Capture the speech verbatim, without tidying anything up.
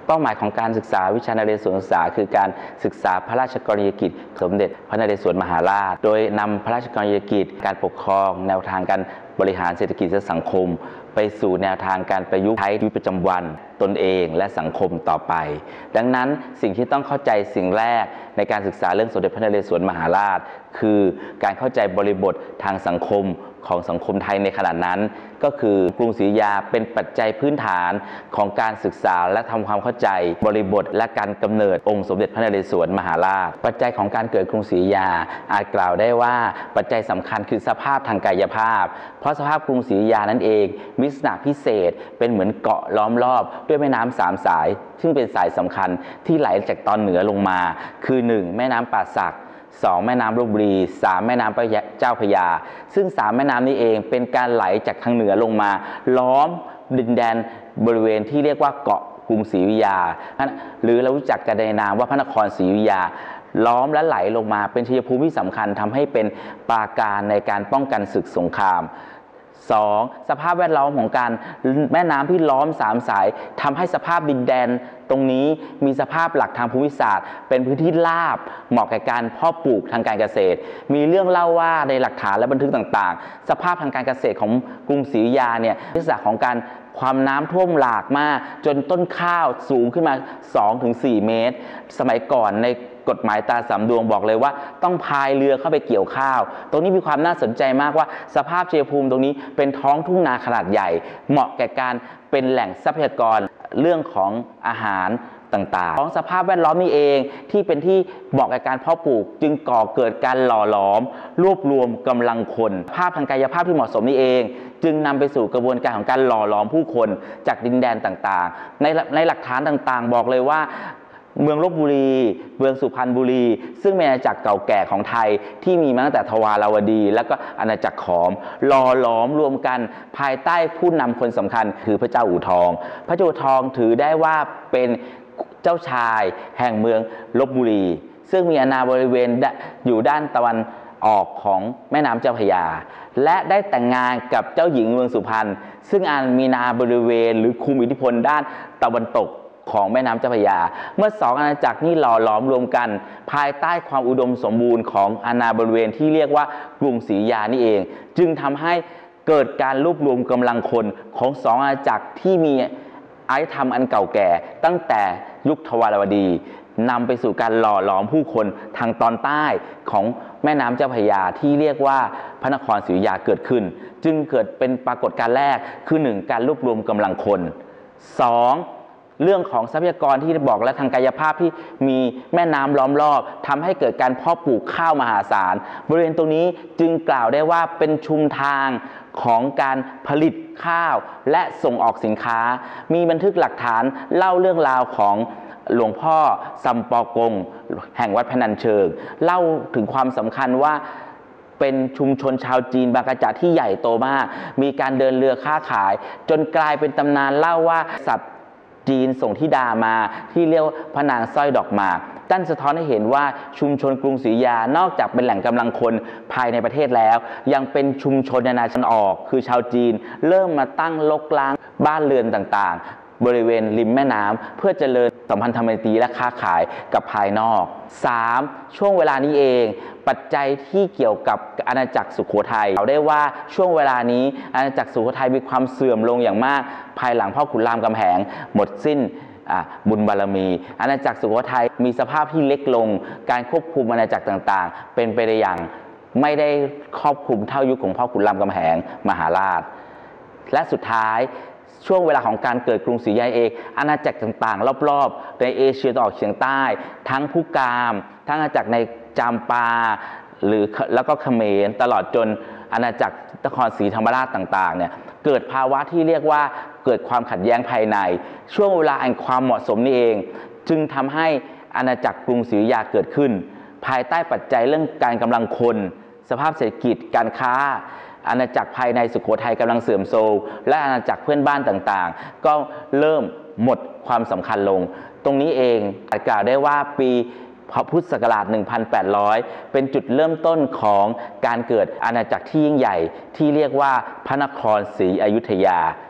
เป้าหมายของการศึกษาวิชานเรศวรศึกษาคือการศึกษาพระราชกรณียกิจสมเด็จพระนเรศวรมหาราชโดยนำพระราชกรณียกิจการปกครองแนวทางการบริหารเศรษฐกิจและสังคมไปสู่แนวทางการประยุกต์ใช้ชีวิตประจำวันตนเองและสังคมต่อไปดังนั้นสิ่งที่ต้องเข้าใจสิ่งแรกในการศึกษาเรื่องสมเด็จพระนเรศวรมหาราชคือการเข้าใจบริบททางสังคมของสังคมไทยในขณะนั้นก็คือกรุงศรีอยุธยาเป็นปัจจัยพื้นฐานของการศึกษาและทำความเข้าใจบริบทและการกำเนิดองค์สมเด็จพระนเรศวรมหาราชปัจจัยของการเกิดกรุงศรีอยุธยาอาจกล่าวได้ว่าปัจจัยสำคัญคือสภาพทางกายภาพเพราะสภาพกรุงศรีอยุธยานั่นเองมีลักษณะพิเศษเป็นเหมือนเกาะล้อมรอบด้วยแม่น้ำสามสายซึ่งเป็นสายสำคัญที่ไหลจากตอนเหนือลงมาคือหนึ่งแม่น้ำป่าสักสองแม่น้ำลพบุรีสามแม่น้ำเจ้าพระยาซึ่งสามแม่น้ำนี้เองเป็นการไหลจากทางเหนือลงมาล้อมดินแดนบริเวณที่เรียกว่าเกาะกรุงศรีอยุธยาหรือเรารู้จักกันในนามว่าพระนครศรีอยุธยาล้อมและไหลลงมาเป็นชัยภูมิที่สำคัญทำให้เป็นปราการในการป้องกันศึกสงครามสองสภาพแวดล้อมของการแม่น้ำที่ล้อมสามสายทำให้สภาพดินแดนตรงนี้มีสภาพหลักทางภูมิศาสตร์เป็นพื้นที่ราบเหมาะแก่การเพาะปลูกทางการเกษตรมีเรื่องเล่าว่าในหลักฐานและบันทึกต่างๆสภาพทางการเกษตรของกรุงศรีอยุธยาเนี่ยลักษณะของการความน้ำท่วมหลากมากจนต้นข้าวสูงขึ้นมา สองถึงสี่ เมตรสมัยก่อนในกฎหมายตาสามดวงบอกเลยว่าต้องพายเรือเข้าไปเกี่ยวข้าวตรงนี้มีความน่าสนใจมากว่าสภาพชัยภูมิตรงนี้เป็นท้องทุ่งนาขนาดใหญ่เหมาะแก่การเป็นแหล่งทรัพยากรเรื่องของอาหารต่างๆของสภาพแวดล้อมนี้เองที่เป็นที่เหมาะกับการเพาะปลูกจึงก่อเกิดการหล่อหลอมรวบรวมกำลังคนภาพทางกายภาพที่เหมาะสมนี้เองจึงนำไปสู่กระบวนการของการหล่อหลอมผู้คนจากดินแดนต่างๆในในหลักฐานต่างๆบอกเลยว่าเมืองลพบุรีเมืองสุพรรณบุรีซึ่งเป็นอาณาจักรเก่าแก่ของไทยที่มีมาตั้งแต่ทวาราวดีแล้วก็อาณาจักรขอมหล่อหลอมรวมกันภายใต้ผู้นำคนสำคัญคือพระเจ้าอู่ทองพระเจ้าอู่ทองถือได้ว่าเป็นเจ้าชายแห่งเมืองลพบุรีซึ่งมีอาณาบริเวณอยู่ด้านตะวันออกของแม่น้ำเจ้าพระยาและได้แต่งงานกับเจ้าหญิงเมืองสุพรรณซึ่งอาณมีนาบริเวณหรือคุมอิทธิพลด้านตะวันตกของแม่น้ำเจ้าพระยาเมื่อสองอาณาจักรนี้หล่อหลอมรวมกันภายใต้ความอุดมสมบูรณ์ของอาณาบริเวณที่เรียกว่ากรุงศรีอยุธยานี่เองจึงทำให้เกิดการรวบรวมกำลังคนของสองอาณาจักรที่มีอารยธรรมอันเก่าแก่ตั้งแต่ยุคทวารวดีนำไปสู่การหล่อหลอมผู้คนทางตอนใต้ของแม่น้ำเจ้าพระยาที่เรียกว่าพระนครศรีอยุธยาเกิดขึ้นจึงเกิดเป็นปรากฏการณ์แรกคือหนึ่งการรวบรวมกำลังคนสองเรื่องของทรัพยากรที่บอกและทางกายภาพที่มีแม่น้ำล้อมรอบทำให้เกิดการเพาะปลูกข้าวมหาศาลบริเวณตรงนี้จึงกล่าวได้ว่าเป็นชุมทางของการผลิตข้าวและส่งออกสินค้ามีบันทึกหลักฐานเล่าเรื่องราวของหลวงพ่อซัมปอกงแห่งวัดพนัญเชิงเล่าถึงความสำคัญว่าเป็นชุมชนชาวจีนบางกระจะที่ใหญ่โตมากมีการเดินเรือค้าขายจนกลายเป็นตำนานเล่าว่าสัตว์จีนส่งธิดามาที่เรียกพระนางสร้อยดอกหมากตั้นสะท้อนให้เห็นว่าชุมชนกรุงศรีอยุธยานอกจากเป็นแหล่งกำลังคนภายในประเทศแล้วยังเป็นชุมชนนานาชาติออกคือชาวจีนเริ่มมาตั้งลกล้างบ้านเรือนต่างๆบริเวณริมแม่น้ำเพื่อเจริญสัมพันธไมตรีและค้าขายกับภายนอก สาม. ช่วงเวลานี้เองปัจจัยที่เกี่ยวกับอาณาจักรสุโขทัยเราได้ว่าช่วงเวลานี้อาณาจักรสุโขทัยมีความเสื่อมลงอย่างมากภายหลังพ่อขุนรามคำแหงหมดสิ้นบุญบารมีอาณาจักรสุโขทัยมีสภาพที่เล็กลงการควบคุมอาณาจักรต่างๆเป็นไปได้อย่างไม่ได้ครอบคลุมเท่ายุคของพ่อขุนรามคำแหงมหาราชและสุดท้ายช่วงเวลาของการเกิดกรุงศรีอยุธยาเองอาณาจักรต่างๆรอบๆในเอเชียตะวันออกเฉียงใต้ทั้งพุกามทั้งอาณาจักรในจามปาหรือแล้วก็เขมรตลอดจนอาณาจักรนครศรีธรรมราชต่างๆเนี่ยเกิดภาวะที่เรียกว่าเกิดความขัดแย้งภายในช่วงเวลาแห่งความเหมาะสมนี่เองจึงทำให้อาณาจักรกรุงศรีอยุธยาเกิดขึ้นภายใต้ปัจจัยเรื่องการกำลังคนสภาพเศรษฐกิจการค้าอาณาจักรภายในสุโขทัยกำลังเสื่อมโทรมและอาณาจักรเพื่อนบ้านต่างๆก็เริ่มหมดความสำคัญลงตรงนี้เองอาจกล่าวได้ว่าปีพุทธศักราช หนึ่งพันแปดร้อย เป็นจุดเริ่มต้นของการเกิดอาณาจักรที่ยิ่งใหญ่ที่เรียกว่าพระนครศรีอยุธยา